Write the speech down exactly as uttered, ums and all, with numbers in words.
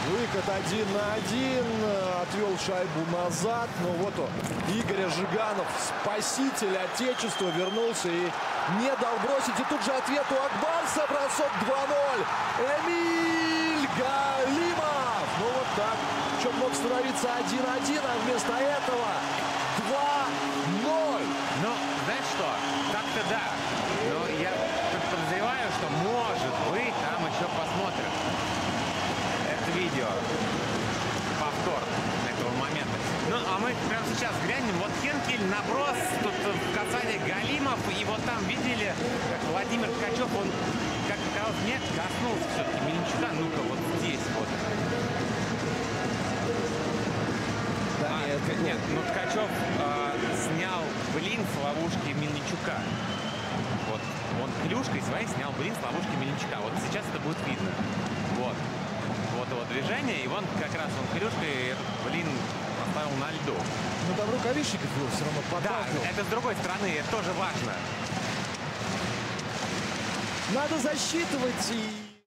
Выход один на один. Отвел шайбу назад. Ну вот он, Игорь Жиганов, спаситель Отечества, вернулся и не дал бросить. И тут же ответ у Акбарса. Бросок два ноль. Эмиль Галимов. Ну вот так. Счет мог становиться один один, а вместо этого два ноль. Ну, знаешь что? Так-то да. Но я подозреваю, что может быть там еще посмотрим это видео. Повтор этого момента. Ну, а мы прямо сейчас глянем. Вот Хенкель, наброс, тут касание Галимов. И вот там видели, как Владимир Ткачев, он, как казалось мне, коснулся все-таки Мельничука. Ну-ка, вот здесь вот. Да, а, нет, нет, ну Ткачев э, снял блин с ловушки Мельничука. Вот, он клюшкой своей снял блин с ловушки Мельничука. Вот сейчас это будет видно. Вот. Вот его движение, и вон как раз он клюшкой этот блин поставил на льду. Ну там рукавишников его все равно подталкивал. Да, это с другой стороны, это тоже важно. Надо засчитывать и...